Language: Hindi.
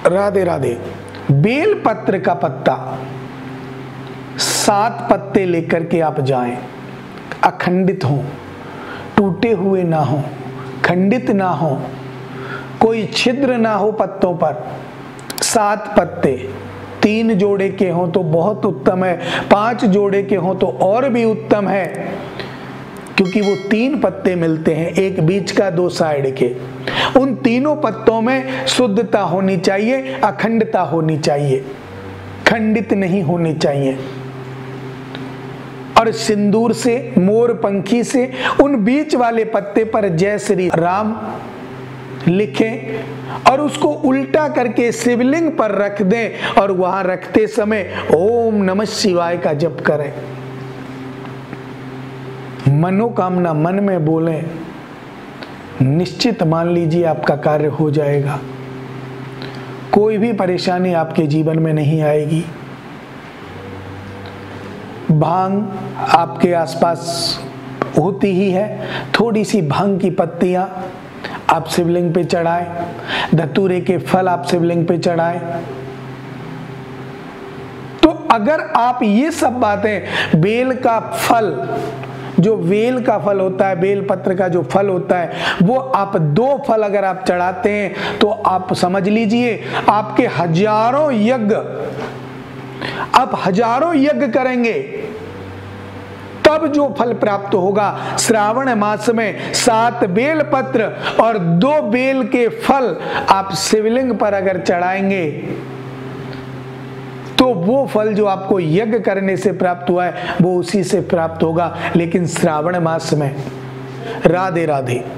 राधे राधे। बेल पत्र का पत्ता 7 पत्ते लेकर के आप जाएं, अखंडित हो, टूटे हुए ना हो, खंडित ना हो, कोई छिद्र ना हो पत्तों पर। 7 पत्ते, 3 जोड़े के हों तो बहुत उत्तम है, 5 जोड़े के हों तो और भी उत्तम है, क्योंकि वो 3 पत्ते मिलते हैं, एक बीच का 2 साइड के। उन तीनों पत्तों में शुद्धता होनी चाहिए, अखंडता होनी चाहिए, खंडित नहीं होनी चाहिए। और सिंदूर से, मोर पंखी से उन बीच वाले पत्ते पर जय श्री राम लिखें और उसको उल्टा करके शिवलिंग पर रख दें और वहां रखते समय ओम नमः शिवाय का जप करें। मनोकामना मन में बोलें, निश्चित मान लीजिए आपका कार्य हो जाएगा, कोई भी परेशानी आपके जीवन में नहीं आएगी। भांग आपके आसपास होती ही है, थोड़ी सी भांग की पत्तियां आप शिवलिंग पे चढ़ाएं, धतूरे के फल आप शिवलिंग पे चढ़ाएं। तो अगर आप ये सब बातें, बेल का फल, जो बेल का फल होता है, बेल पत्र का जो फल होता है, वो आप 2 फल अगर आप चढ़ाते हैं तो आप समझ लीजिए आपके हजारों यज्ञ, आप हजारों यज्ञ करेंगे तब जो फल प्राप्त होगा। श्रावण मास में 7 बेल पत्र और 2 बेल के फल आप शिवलिंग पर अगर चढ़ाएंगे तो वो फल जो आपको यज्ञ करने से प्राप्त हुआ है वो उसी से प्राप्त होगा, लेकिन श्रावण मास में। राधे राधे।